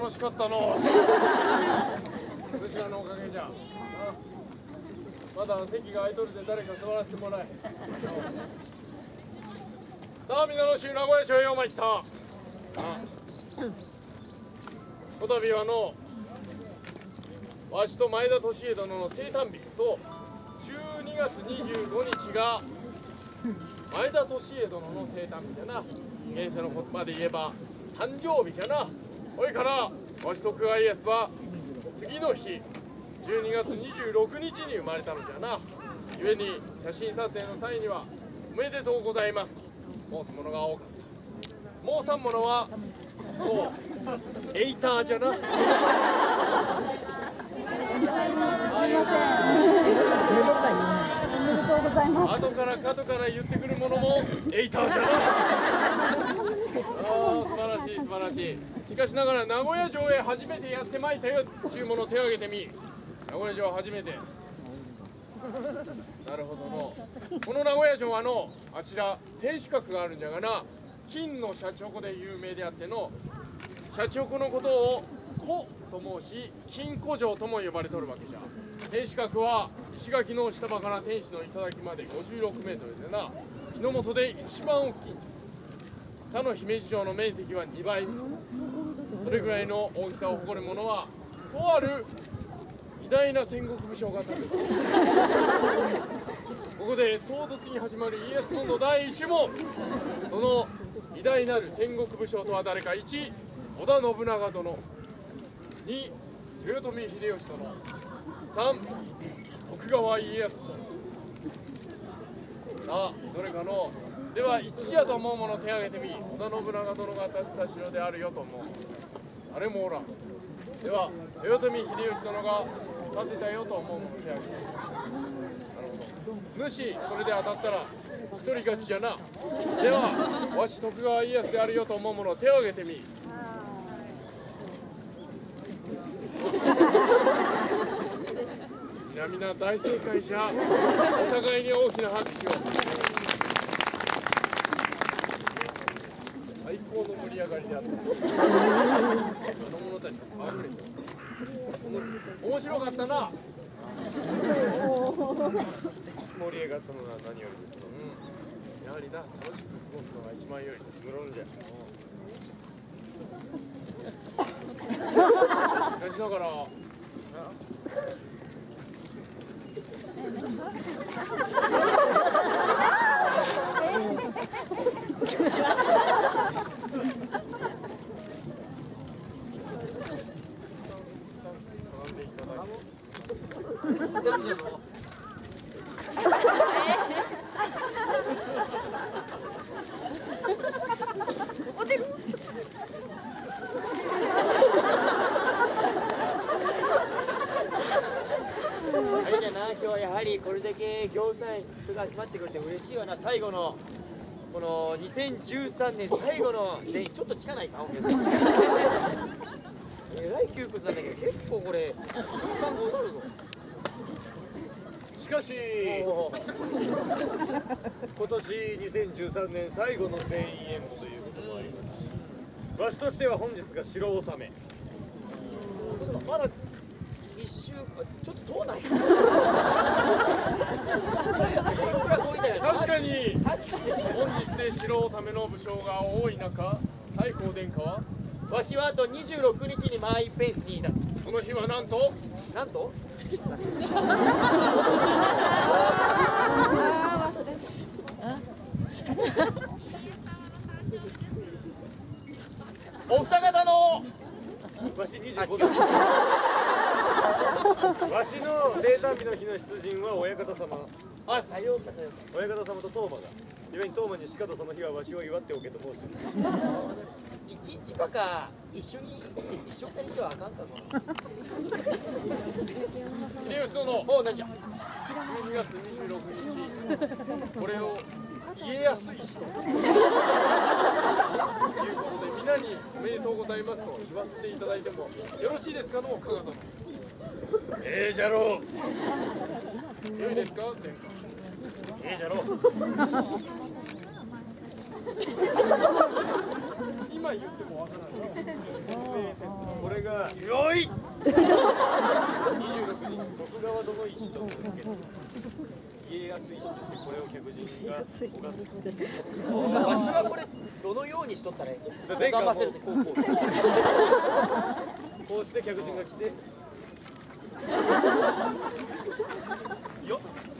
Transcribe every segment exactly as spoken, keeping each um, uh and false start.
楽しかったの。そちらのおかげじゃ。まだ席が空いとるで誰か座らせてもらえ。さあ皆の衆名古屋市へようまいった。こたびはのわしと前田利家殿の生誕日、そうじゅうにがつにじゅうごにちが前田利家殿の生誕日じゃな。現世の言葉で言えば誕生日じゃな。ほいからわし徳川家康は次の日じゅうにがつにじゅうろくにちに生まれたのじゃな。故に写真撮影の際にはおめでとうございますと申すものが多かった。もうさんものはそうエイターじゃな。 おめでとうございます。 後から角から言ってくるものもエイターじゃな。ああ素晴らしい素晴らしい。しかしながら名古屋城へ初めてやってまいったよちゅうものを手を挙げてみ。名古屋城初めて。なるほどの。この名古屋城はのあちら天守閣があるんじゃがな、金のシャチホコで有名であっての、シャチホコのことを古と申し金古城とも呼ばれとるわけじゃ。天守閣は石垣の下場から天守の頂までごじゅうろくメートルでな、日の本で一番大きい。他の姫路城の面積はにばい。それぐらいの大きさを誇るものはとある偉大な戦国武将が建てた。ここで唐突に始まる家康のだいいち問。その偉大なる戦国武将とは誰か。いち織田信長殿、に豊臣秀吉殿、さん徳川家康公。さあどれかのではいちじゃと思うものを手を挙げてみ。織田信長殿が建てた城であるよと思う。あれもおらん。では豊臣秀吉殿が建てたよと思うものを手を挙げてみ。なるほど。もしそれで当たったら一人勝ちじゃな。ではわし徳川家康であるよと思うものを手を挙げてみ。みなみな大正解じゃ。お互いに大きな拍手を。最高の盛り上がりであった。子供たちとあふれて面白かったな。盛り上がったのは何よりですか。うん、やはりな楽しく過ごすのが一番よい。無論じゃ。しかしながら今日はやはりこれだけ行さん人が集まってくれて嬉しいわな。最後のこのにせんじゅうさんねん最後の全員ちょっと近ないかえらい窮屈なんだけど結構これ空間ござるぞ。 しかし今年にせんじゅうさんねん最後の全員演舞ということもありますし、わしとしては本日が城納め。 まだ一周ちょっと遠ない確かに本日で城納めの武将が多い中、太閤殿下はわしはあとにじゅうろくにちにマイペースに出す。その日はなんとなんとお二方のわしにじゅうごだわしの生誕日の日の出陣は親方様。 あ、さようかさようか。 親方様と当麻がゆえに当麻にしかとその日はわしを祝っておけと申して一日ばか一緒に一緒にしてはあかんかな。秀吉殿、おうなんじゃ。じゅうにがつにじゅうろくにち、これを家康石ということで皆におめでとうございますと言わせていただいてもよろしいですかの加賀殿。 ええじゃろう。 よいですか殿下。 ええじゃろう。 今言ってもわからない。 これれがよいにじゅうろくにち徳川殿石と名付けた家康石としてこれを客人が拝む。 わしはこれどのようにしとったらいいんじゃ。 殿下も頑張せるってこうこうです。 こうして客人が来てよっ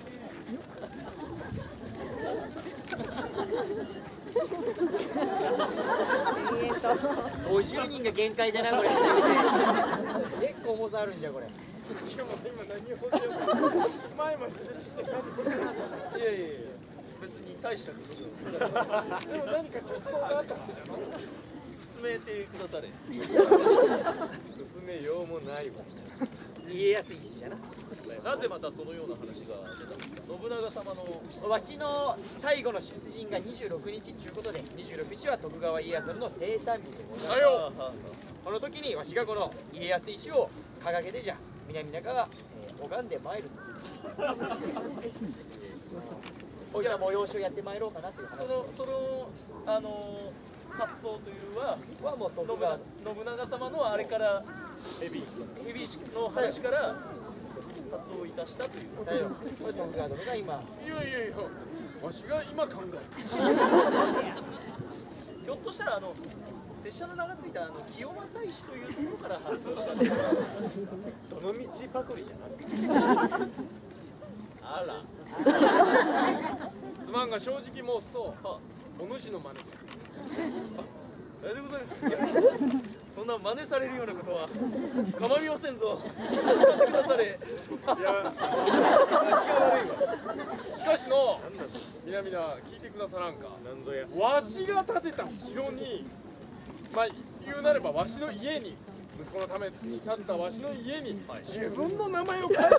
ごじゅうにんが限界じゃなこれ。結構重さあるんじゃこれ。 しかも今何をしよう前まで出てきていやいやいや別に大したことででも何か着想があったわけじゃろ。 進めてくだされ進めようもないわ。 家康石じゃな。 なぜまたそのような話が出たんですか。信長様のわしの最後の出陣がにじゅうろくにちということで、にじゅうろくにちは徳川家康の生誕日でございます。 だよこの時にわしがこの家康石を掲げてじゃ南中が、えー、拝んでまいると。こういった催しをやってまいろうかなという話そのそのあの発想というははもう信徳川長信長様のあれからヘビヘビの話から発想いたしたという。 さよこれ徳川殿が今いやいやいやわしが今考えひょっとしたらあの拙者の名がついたあの清正石というところから発想したんですか。 どの道パクリじゃなあら。 すまんが正直申すとお主の真似それでございます。そんな真似されるようなことは構いませんぞ。使ってくだされ。 いやしかしの皆々聞いてくださらんか。 なんぞやわしが建てた城にまあ言うなればわしの家に息子のために建ったわしの家に自分の名前を書いた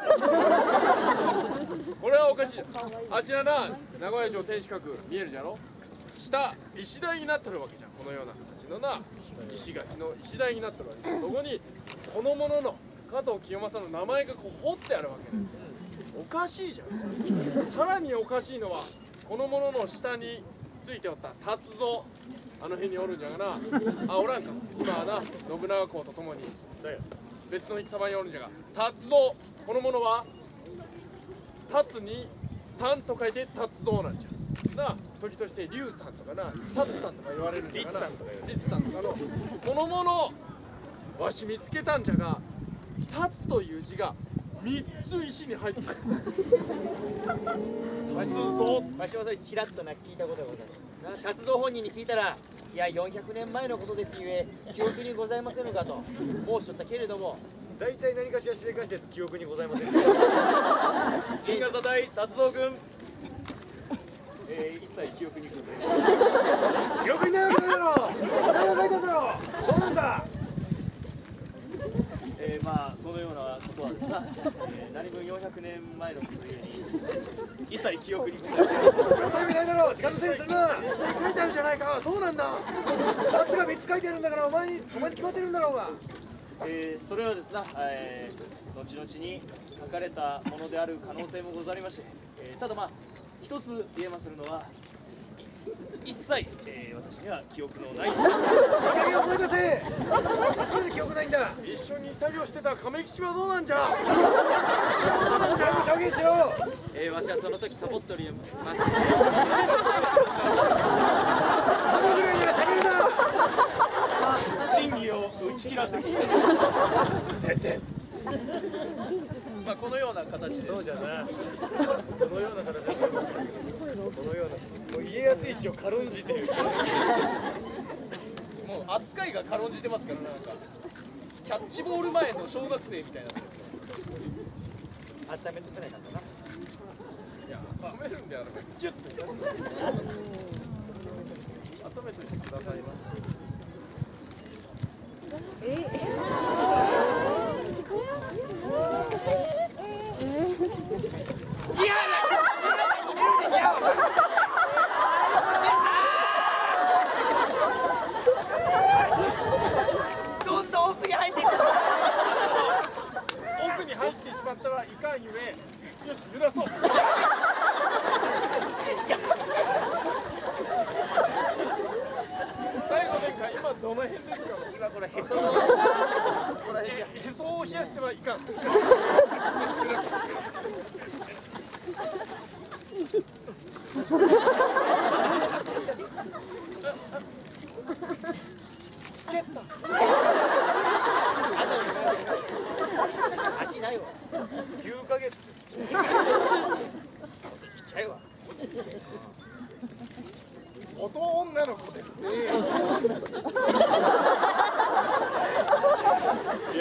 これはおかしい。あちらな名古屋城天守閣見えるじゃろ。下石台になってるわけじゃん。このような形のな石垣の石台になってるわけじゃん。そこにこの者の加藤清正の名前がこう彫ってあるわけなんだ。おかしいじゃん。さらにおかしいのはこの者の下についておった達蔵、あの辺におるんじゃがな。あ、おらんか。今はな信長公と共に別の戦場におるんじゃが、達蔵、この者は達にさんと書いて達蔵なんじゃな。時として龍さんとかな達さんとか言われるんじゃがな。リスさんとかのこの者わし見つけたんじゃが、達という字がみっつ石に入ってる。達蔵、 わしもそれちらっとな聞いたことがございますな。達蔵本人に聞いたら、いやよんひゃくねんまえのことですゆえ記憶にございませぬかと申しとったけれども、 大体何かしらしでかしたやつ記憶にございません。 陣笠隊達蔵君、えー、一切記憶にございません。 記憶にないわけないだろ。何が書いたんだろう。どうなんだ。 えー、まあそのようなことはですな、えー、何分よんひゃくねんまえのことゆえに一切記憶にございません。 そういうわけないだろう。ちゃんとせいするな。 実際書いてあるじゃないか。どうなんだ。 タツがみっつ書いてあるんだからお前にお前に決まってるんだろうが。 えー、それはですな、えー、後々に書かれたものである可能性もございまして、えー、ただまあ一つ言えまするのは、い一切、えー、私には記憶のない。 いい加減思い出せ。初めて記憶ないんだ。 一緒に作業してた亀吉はどうなんじゃ。 全部証言しよう。 えー、わしはその時サボっとりまして、 このぐらいなら喋るな。 真偽を打ち切らせていただき出て。 まあこのような形で、 そうじゃな。このような形で。このような。もう家康石を軽んじてる。 もう扱いが軽んじてますから、なんかキャッチボール前の小学生みたいなんですよ。 温めてくれたんだな。 いや、温めるんであればギュッと出して温めといてくださいませ。 どんどん奥に入っていく。 奥に入ってしまったらいかんゆえ、よし、揺らそう。第五殿下、今どの辺ですか。 今これへその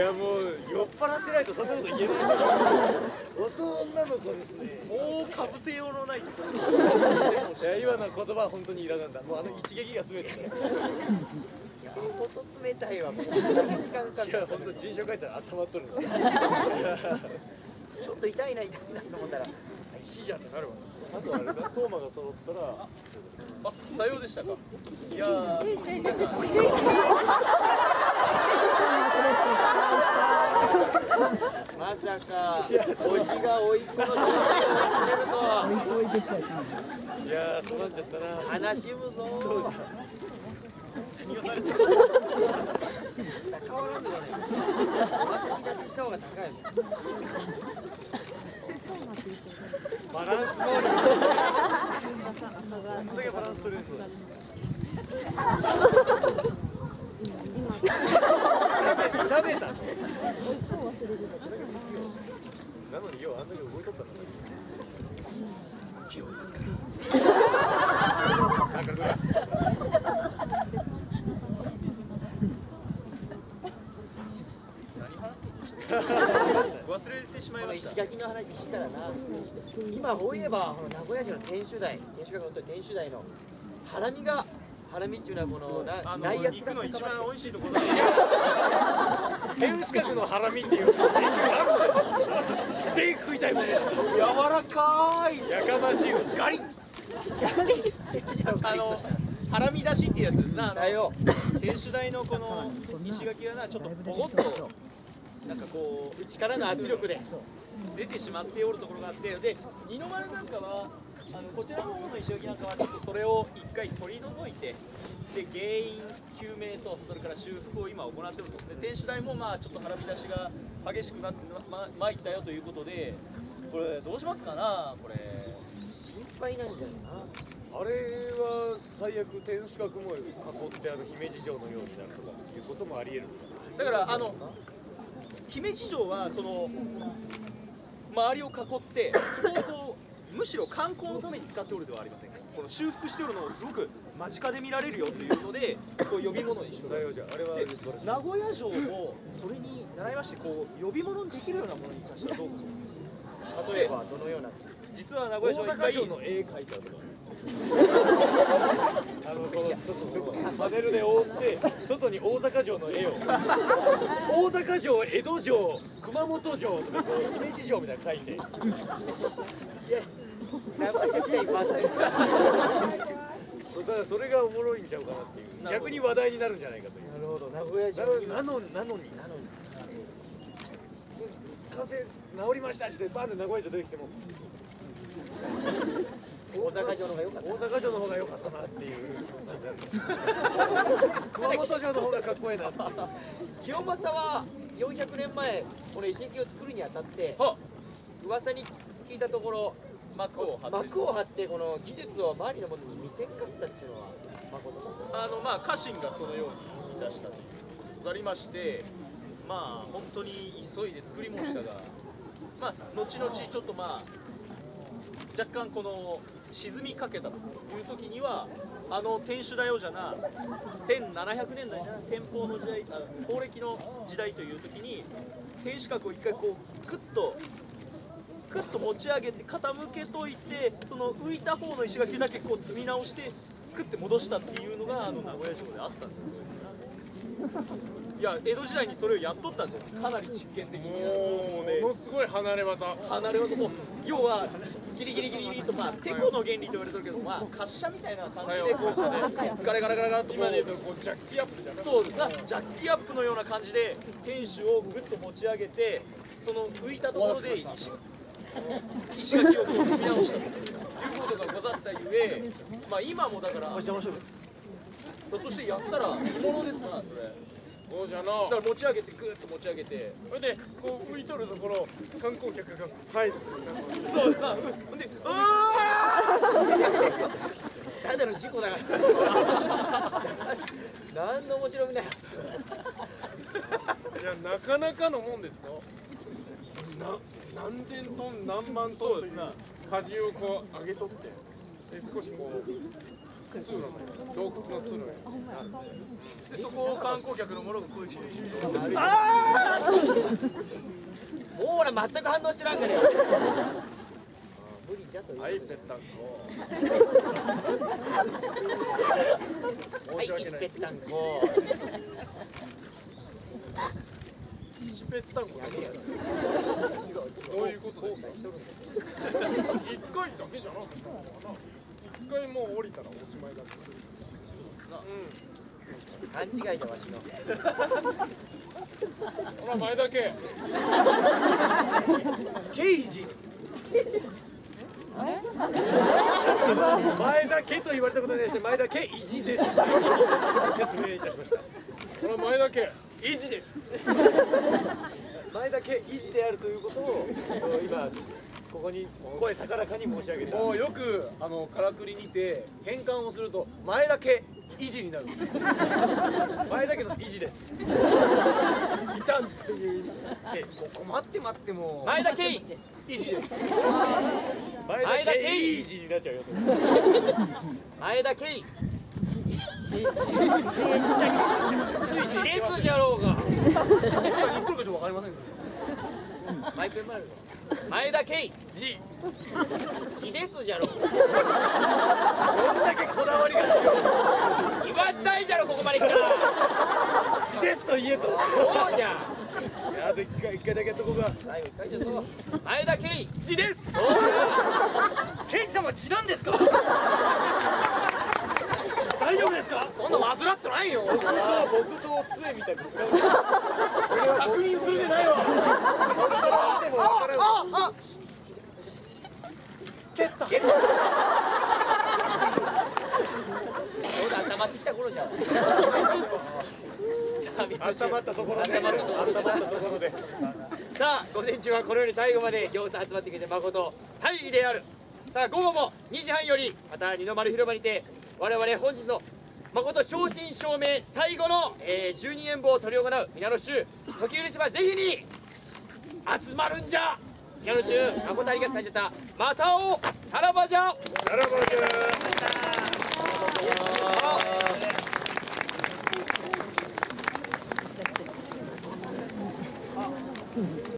やもう酔っ払ってないとそんなこと言えない。女の子ですね。 もうかぶせようのないところ。 いや今の言葉は本当にいらなんだ。もうあの一撃が全てね。 相当冷たいわ。こんだけ時間かかる。 いや本当人書書いたら温まっとるんだ。 ちょっと痛いな痛いなと思ったら石じゃってなるわ。 あとあれだ、トーマが揃ったら。 あ、さようでしたか。いやー、 まさかおじが甥っ子の仕事を忘れるとは。 いやーそうなっちゃったな。 悲しむぞ。 何をされてる。 そんな変わらんのよね。つま先立ちした方が高いもん。 バランス能力。こんだけバランス取れるの。食べたの。なのにようあんだけ動いとったの。器用ですから。なんかぐらい。 忘れてしまいました。 石垣の話、石からな。今思えばこの名古屋市の天守台、天守閣の天守台のハラミが、ハラミっていうのはこのなあの内圧肉の一番美味しいところだ。 天守閣のハラミっていうメニューあるの。ぜひ食いたいもん。 柔らかい。 やかましいよ。 ガリッ。あのハラミ出しっていうやつですな。あのさよ天守台のこの石垣がな、ちょっとボコッとなんかこう内からの圧力で出てしまっておるところがあって、で二の丸なんかはあのこちらの方の石垣なんかはちょっとそれを一回取り除いて、で原因究明とそれから修復を今行っておると。で天守台もまあちょっとハラミ出しが激しくなってま参ったよということで、これどうしますかなこれ。 心配なんじゃないな。 あれは最悪天守閣も囲ってある姫路城のようになるとかいうこともあり得る。 だからあの姫路城はその周りを囲ってそこをこうむしろ観光のために使っておるではありませんか。この修復しておるのをすごく間近で見られるよというのでこう呼び物にしておる。 さようじゃあれはで素晴らしい。 名古屋城もそれに習いましてこう呼び物にできるようなものに関してはどうかと思います。 例えばどのような。 実は名古屋城大は一回阪城の絵描いてあるとか。あのこの外パネルで覆って外に大阪城の絵を大阪城、江戸城、熊本城とかこう姫路城みたいなの描いて。 いや、名古屋城来たいっぱいあったよ。 だからそれがおもろいんちゃうかなっていう。逆に話題になるんじゃないかという。 なるほど、名古屋城。 なのになのになのに風邪治りましたってバンで名古屋城出てきても大阪城の方が良かった。 大阪城の方が良かったなっていう気持ちになる。熊本城の方がかっこいいなっていう。 清正はよんひゃくねんまえこの石垣を作るにあたっては噂に聞いたところ幕を張って幕を張ってこの技術を周りの者に見せんかったっていうのは誠ですよ。 あのまあ家臣がそのように言い出したというござりまして、まあ本当に急いで作り申したが、まあ後々ちょっとまあ若干この沈みかけたという時にはあの天守台をじゃなせんななひゃくねんだいな天保の時代あ宝暦の時代という時に天守閣を一回こうクッとクッと持ち上げて傾けといてその浮いた方の石垣だけこう積み直してクッて戻したっていうのがあの名古屋城であったんですよ。いや江戸時代にそれをやっとったんですよ。かなり実験的にもうものすごい離れ技。 離れ技も要はギリギリギリギリとまあテコの原理と言われてるけどまあ滑車みたいな感じでこうガラガラガラガラと今で言うとこうジャッキアップじゃなくて。 そうですなジャッキアップのような感じで天守をグッと持ち上げてその浮いたところで石石垣をこう積み直したということがござったゆえ、まあ今もだからひょっとしてやったら見物ですなそれ。 そうじゃな。 だから持ち上げてグッと持ち上げてそれでこう浮いとるところ観光客が入るっていうなんかそうですなほんでうわーただの事故だから何の面白みない。 いやなかなかのもんですよ。な何千トン何万トンという荷重をこう上げとってで少しこう通路の洞窟の通路になるんで。 でそこを観光客の者がこういうふうにああ、そう全く反応してらんがね。無理じゃということで。 はいぺったんこ。 はい、 申し訳ないいちぺったんこ。 一ぺったんこだけ。違う違う。どういうことですか。一回だけじゃなくて。一回もう降りたらおしまいだって。 勘違いだわしの。 ほら前だけ。 刑事前田家と言われたことに対して前田家意地です説明いたしました。 ほら前だけ。維持です。 前田家維持であるということを今ここに声高らかに申し上げた。 もうよくあのからくりにて変換をすると前だけ維持になる。 前田家の維持です。 異端児という意味。え、ここ待って待っても前田圭維持です。 前田家維持になっちゃうよ。 前田圭自ですじゃろうが。 今に言っとるかちょっとわかりませんけど。 マイペンマル前田圭じ自ですじゃろうが。 どんだけこだわりが言わせたいじゃろここまで来たら。 字ですと言えと。 そうじゃん。 あと一回一回だけやっとこうか。 最後一回じゃぞ。前田圭じです。 そうじゃん。圭様字なんですか。 大丈夫ですか。 そんな患ってないよ。 ああ僕と杖みたいに使う。 確認するでないわ。 でも分からん。 あ、蹴った。 ちょうど温まってきた頃じゃん。さあ皆さん温まったところで。 温まったところで温まったところで。 さあ午前中はこのように最後まで行さん集まってくれて誠大義である。さあ午後もにじはんよりまた二の丸広場にて我々本日の誠正真正銘最後の、えー、十二演舞を執り行う皆の衆時許せばぜひに集まるんじゃ。皆の衆誠ありがとうございました。また会おう。さらばじゃ。 さらばじゃ。